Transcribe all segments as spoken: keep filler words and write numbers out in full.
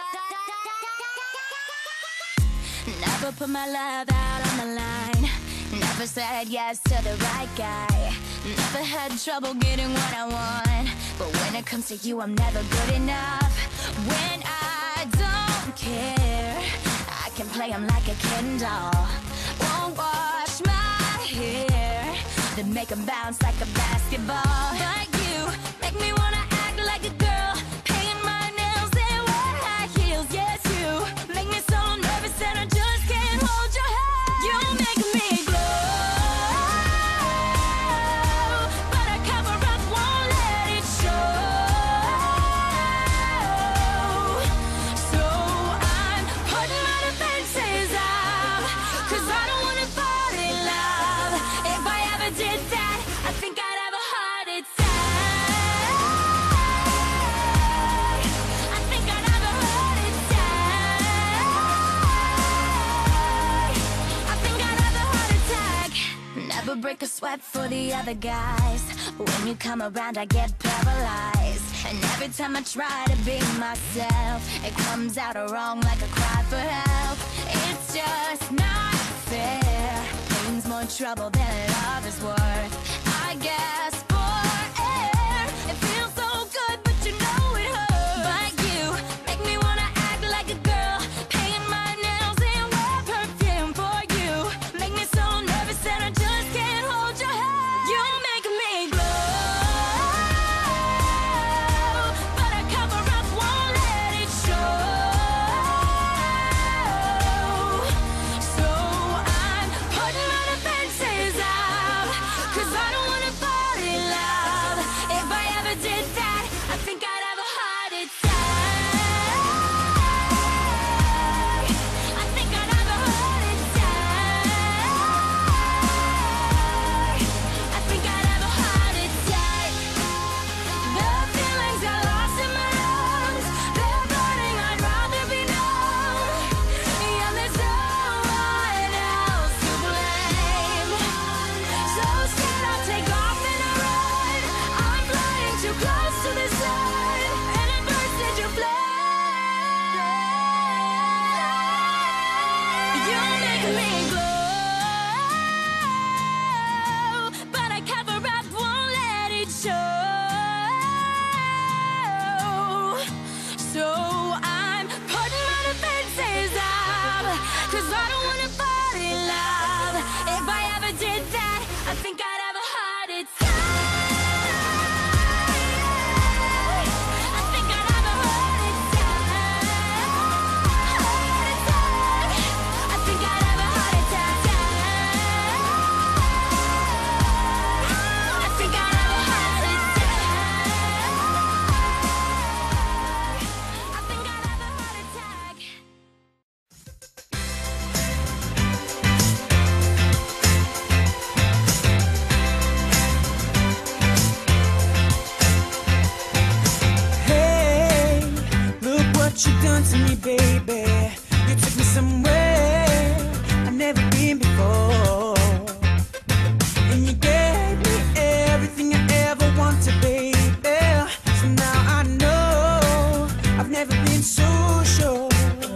Never put my love out on the line. Never said yes to the right guy. Never had trouble getting what I want. But when it comes to you, I'm never good enough. When I don't care, I can play him like a Ken doll. Won't wash my hair, then make him bounce like a basketball. But you make me wanna act like a girl, paint my nails and wear high heels. Yes, you make me so nervous and I just can't hold your hand. You make me glow, but I cover up, won't let it show. So I'm putting my defenses up, 'cause I don't wanna fall in love. If I ever did that, I think I'd have a heart attack. I think I'd have a heart attack. I think I'd have a heart attack. Never break a sweat for the other guys. When you come around, I get paralyzed. And every time I try to be myself, it comes out wrong like a cry for help. It's just not fair. Pain's more trouble than love is worth. I guess for air, it feels so good, but you know it hurts. But you make me wanna act like a girl, paint my nails and wear perfume. For you make me so nervous and I just can't hold your hand. You make me glow, but I cover up, won't let it show. So I'm putting my defenses up, 'cause I don't wanna fall in love. If I ever did that, I think I'd have a heart attack. I think I'd have a heart attack. I think I'd have a heart attack. The feelings are lost in my lungs, they're burning, I'd rather be numb. Yeah, there's no one else to blame. So scared I'll take off and I run. I'm flying too close to the sun, and it bursts into flame. You make me glow, but I cover up, won't let it show. So I'm putting my defenses up, 'cause I don't wanna fall in love. If I ever did that, I think I'd have a heart attack. I think I'd have a heart attack. Heart attack. I think I'd have a heart attack. I think I'd have a heart attack. I think I'd have a heart attack. Hey, look what you done to me, baby. You took me somewhere I've never been before, and you gave me everything I ever wanted, baby. So now I know I've never been so sure,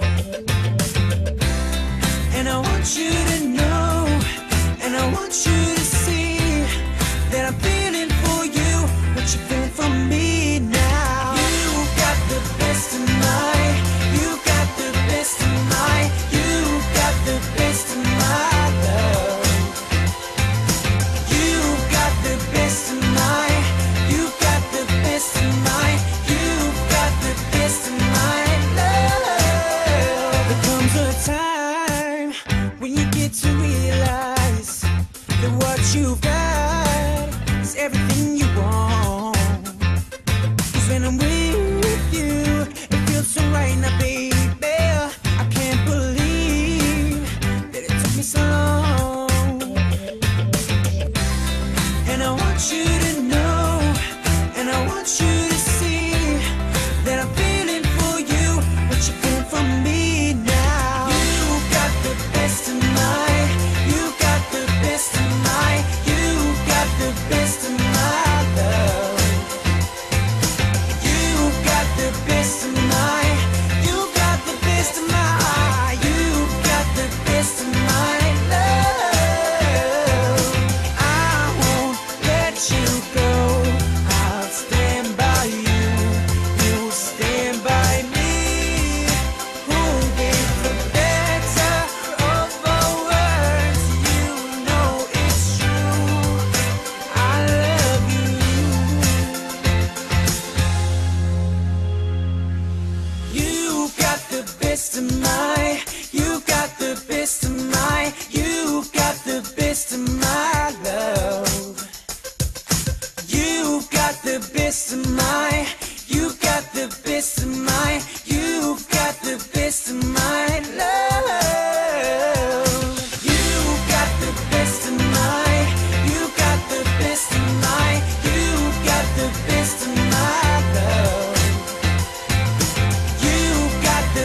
and I want you to know, and I want you to see that I'm feeling for you what you feel for me now. You got the best of my, you got the best of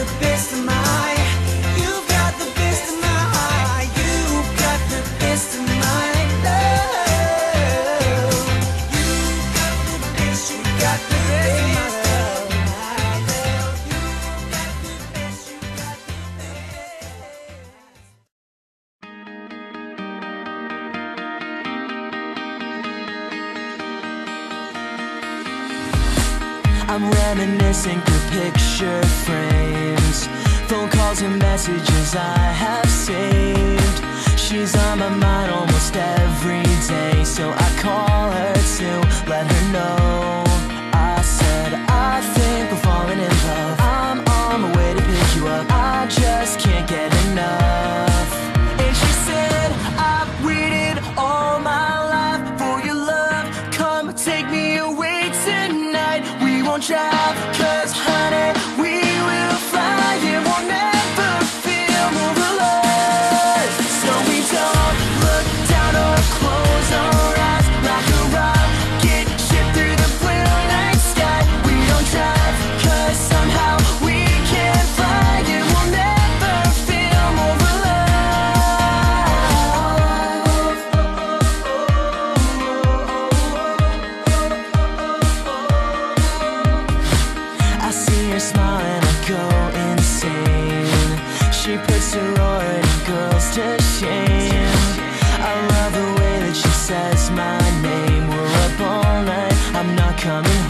the best of my, you've got the best of my, you've got the best of my love. You've got the best, you got the best of my love. You've got the best, you got the best. I'm reminiscing through picture frames, phone calls and messages I have saved. She's on my mind almost every day, so I call her to let her know. I said, I think we're falling in love. I'm on my way to pick you up, I just can't get enough. And she said, I've waited all my life for your love. Come take me away tonight. We won't drive, cause honey, we will fly. It won't never feel more alive. So we don't look down or close our eyes. Like a rocket ship through the blue night sky. We don't drive, cause somehow we can fly. It will never feel more alive. I see her smile and I go insane. She puts sorority girls to shame. I love the way that she says my name. We're up all night, I'm not coming